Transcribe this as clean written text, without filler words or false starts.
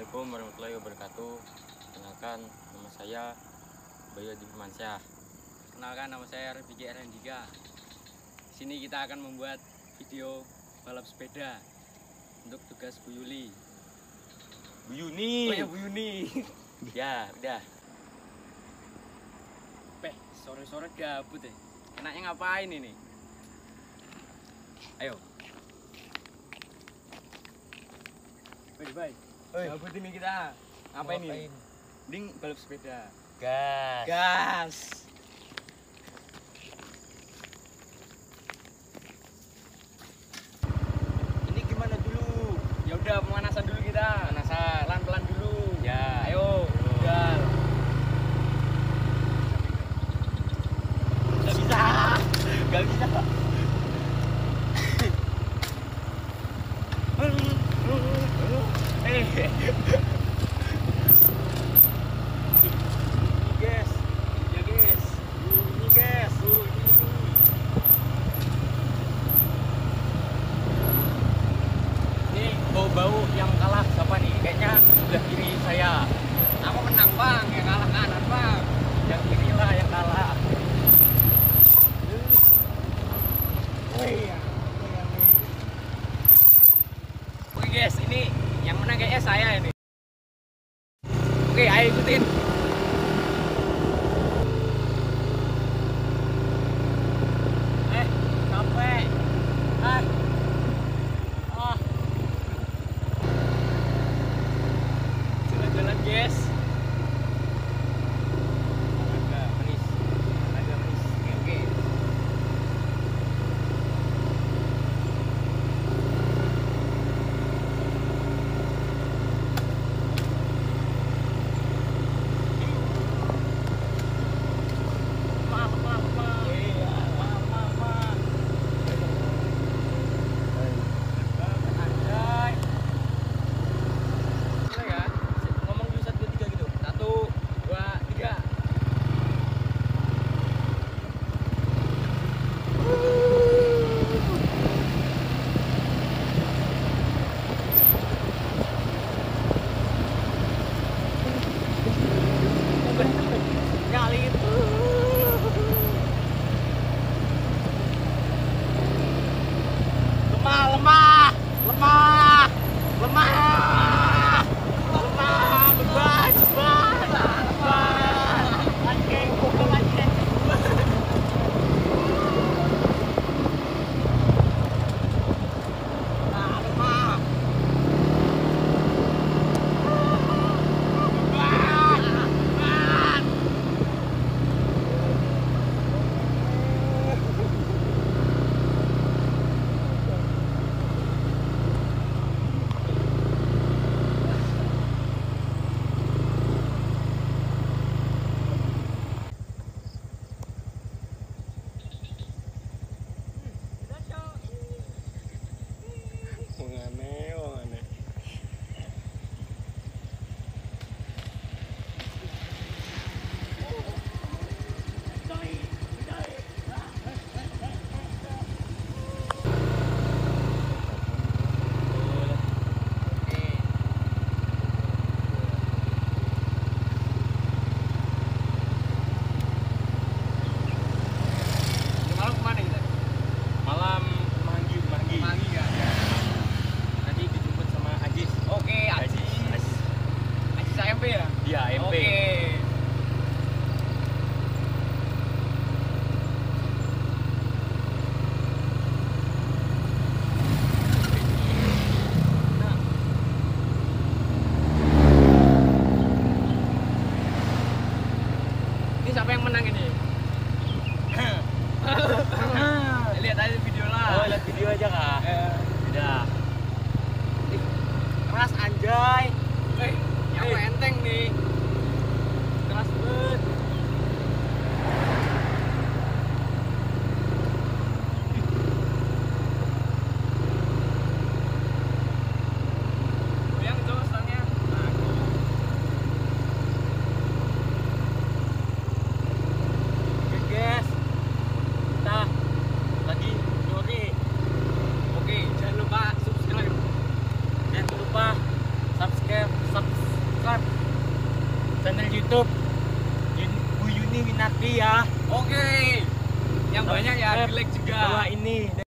Assalamualaikum warahmatullahi wabarakatuh. Kenalkan, nama saya Bayu Adi Firmansyah. Kenalkan, nama saya Rafiki Erhendika. Sini kita akan membuat video balap sepeda untuk tugas Bu Yuli. Bu Yuni. Oh ya, Bu Yuni. Ya, udah. Sore-sore gabut ya. Enaknya ngapain ini? Ayo. Baik. Gabut ini kita. Ngapain ini? Mending balap sepeda. Gas. Gas. Ini gimana dulu? Ya udah, pemanasan dulu kita. Pemanasan. Pelan-pelan dulu. Ya. Ayo. Udah. Gak bisa. Gak bisa. Guys. Ya guys. Ini guys. Ini bau-bau yang kalah siapa nih? Kayaknya sebelah kiri saya. Aku menang bang, yang kalah kanan bang. Yang kiri lah yang kalah. Oke guys, ini yang menang kayaknya saya ini. Oke, ayo ikutin. Capek. Jalan-jalan guys. Agak manis. Oke. subscribe channel YouTube Bu Yuni Winarti ya. Oke. Yang banyak ya, Subscribe di like juga. Bahwa ini